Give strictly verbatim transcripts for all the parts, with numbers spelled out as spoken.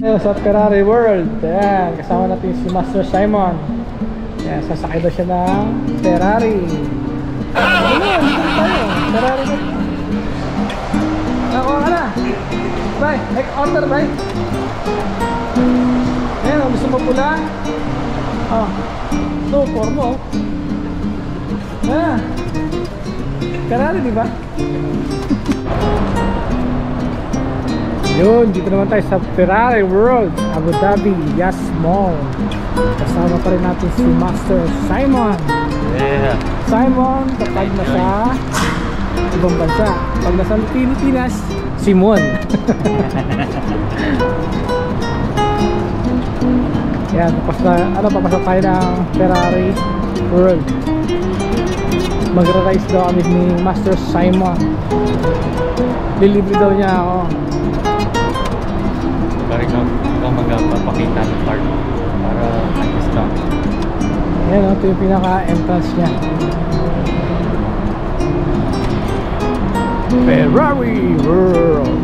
Sa Ferrari World, ayan, kasama natin si Master Simon. Ayan, sasakay daw siya ng Ferrari. Ano yun? Tayo, Ferrari na. Nakuha ka na. Bye, make order, bye. Ayan, gusto mo pula? Oh, no, for mo. Ayan, Ferrari, di ba? Yun, dito naman tayo sa Ferrari World, Abu Dhabi, Y A S Mall. Kasama pa rin natin si Master Simon. Yeah. Simon, kapag nasa ibang bansa. Pag nasa Pilipinas, Simon. Yan, tapos na, ano, papasok tayo ng Ferrari World. Magra-rise daw kami ni Master Simon. Delivery daw niya ako. Para ikaw, ikaw magpapakita ng card para ayos lang. Ayan o, ito yung pinaka-entrance niya. Ferrari World.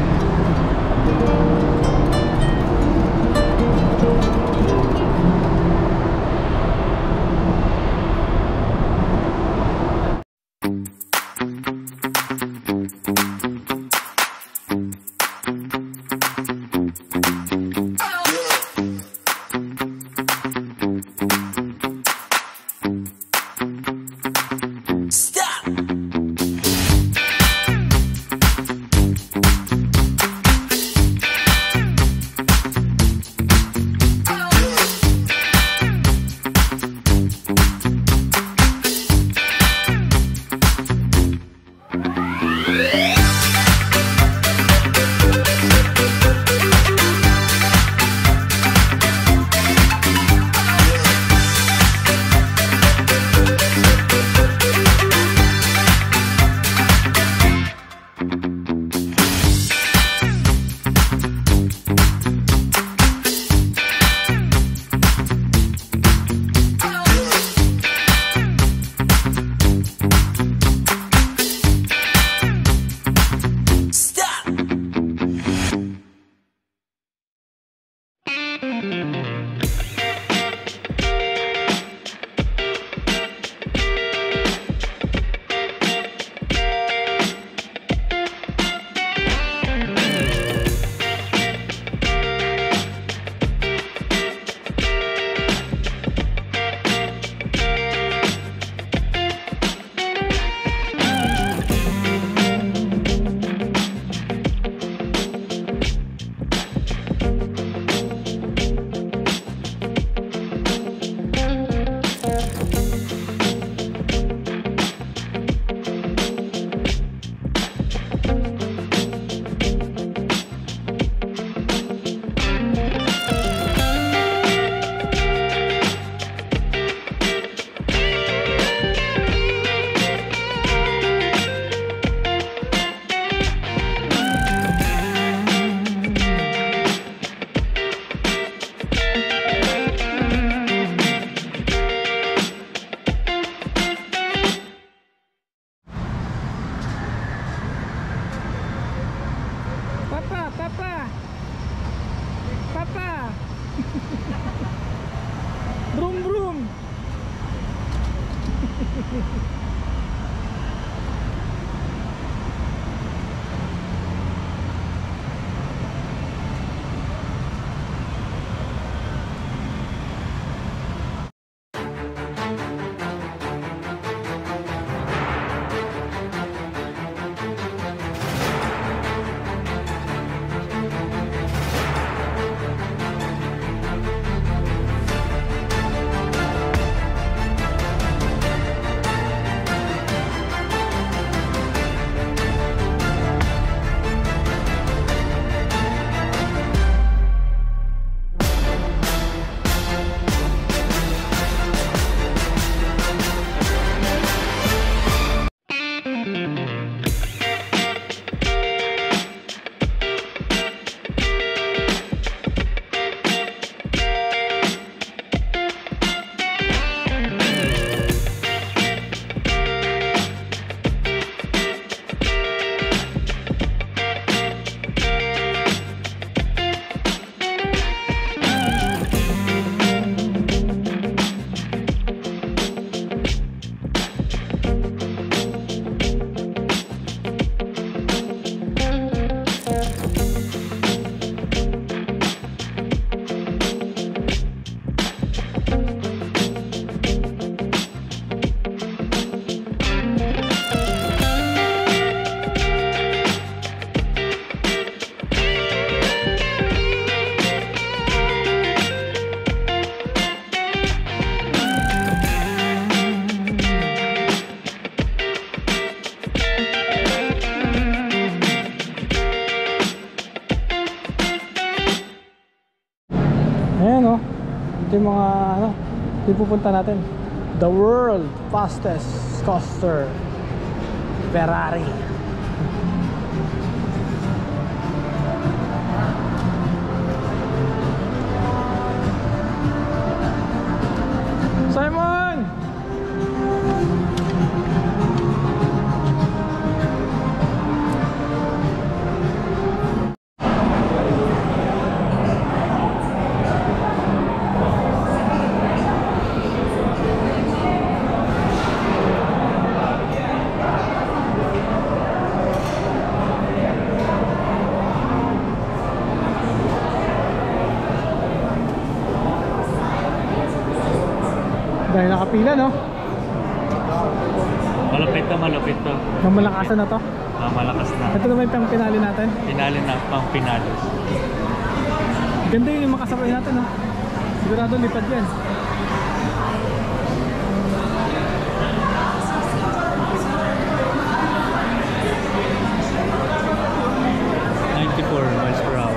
Brum brum. Ito yung mga ano, ito yung pupunta natin. The world fastest coaster, Ferrari. Simon! Dahil nakapila, no? Malapit na, malapit to. Nang malakasan na to. Ah, malakas na. Ito naman yung pang pinali natin. Pinali na, pang pinali. Ganda yun yung makasabay natin, no? Sigurado lipad yan. ninety-four miles per hour.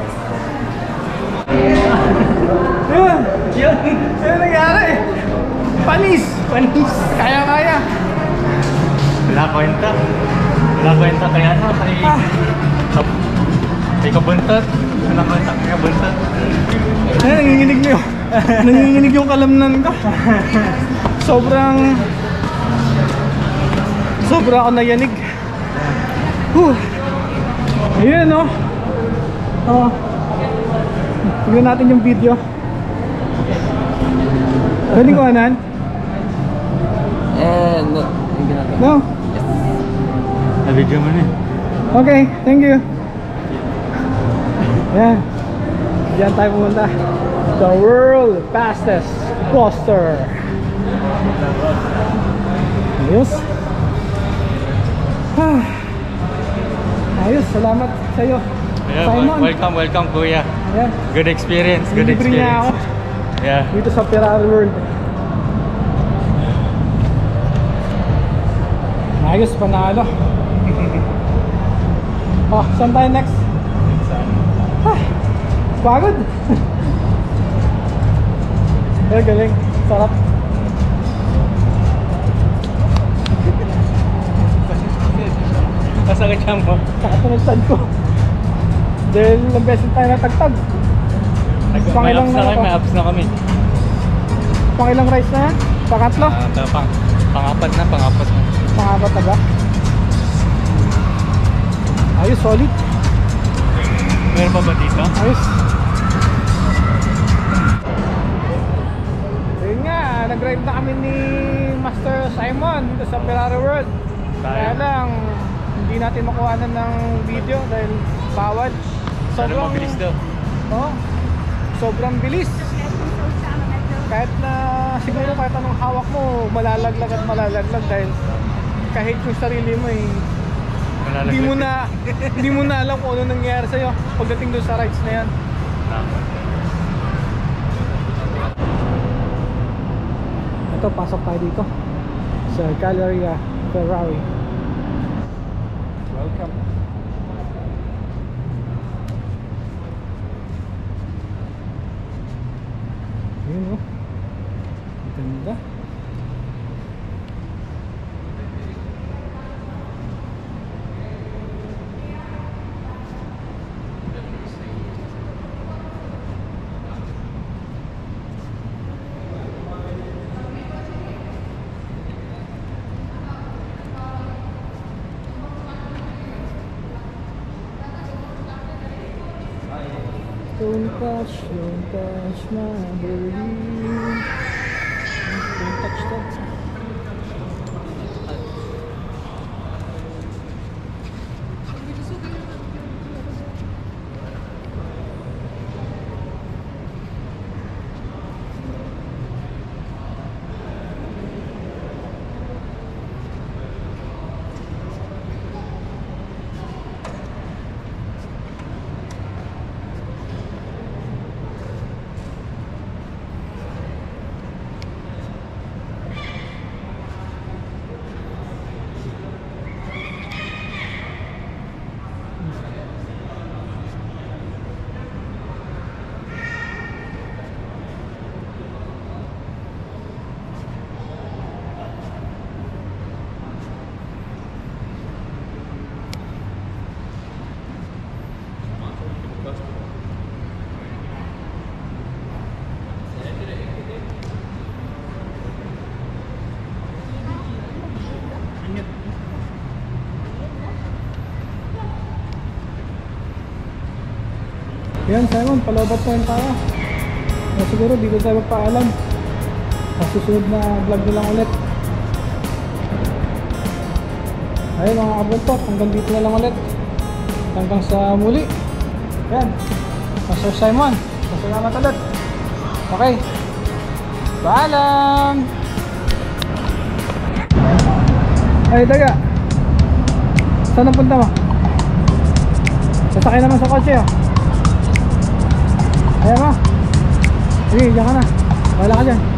Yun! Yun! Yun nangyari! Panis! Panis! Kaya-kaya! Wala kwenta. Wala kwenta kaya ano, kay... Ah. Kay kabuntot. Wala kwenta kay kabuntot. Ay, nanginginig mo yun. Nanginginig yung kalamnan ko. Sobrang... Sobra ako nayanig. Whew! Ayun, no? Oh. Tignan natin yung video. Pwede ko anan? Eh, no. No? Na-video mo na eh. Okay, thank you. Yan. Diyan tayo pumunta. The world fastest coaster. Ayos. Ah. Ayos, salamat sa iyo. Yeah, Simon. welcome, welcome kuya. Ayan. Good experience, good Nilibre niya ako experience. Yeah. dito sa Ferrari World. Ayos, panalo. Oh, saan tayo next? Ah, pagod. Eh, galing. Sarap. Masakit siya mo. Nakatunod ko. Dahil ilang beses tayo natagtag. May Pangilang apps na na kami, ako. may apps na kami. Pang ilang rides na yan? Pangatlo? Ah, pang, pangapat na, pangapat na. Pangapat na ba? Ayos, solid. Meron pa ba dito? Ayos. Ayun nga, nag-drive na kami ni Master Simon dito sa Ferrari World. Kaya lang, hindi natin makuhanan ng video dahil bawal. Sobrang mabilis daw. Oo, sobrang bilis. Kahit na siguro kahit anong hawak mo, malalaglag at malalaglag dahil kahit yung sarili mo eh, hindi mo na hindi mo na alam kung ano nangyayari sa'yo pagdating doon sa rides na yan. Tama. Ito, pasok tayo dito sa Galleria Ferrari. Welcome. Yun, oh. Ganda. Don't touch, don't touch my baby. Don't touch that. Yan Simon, palobat na yun tayo. O, siguro dito tayo magpaalam. Sa susunod na vlog na lang ulit. Ayun mga kabuntot, hanggang dito na lang ulit. Hanggang sa muli. Yan, Master Simon, masalamat ulit. Okay, paalam. Ay daga, saan ang punta mo? Sasakay naman sa kotse oh. Ayan mo. Sige, diyan ka na. Wala ka dyan.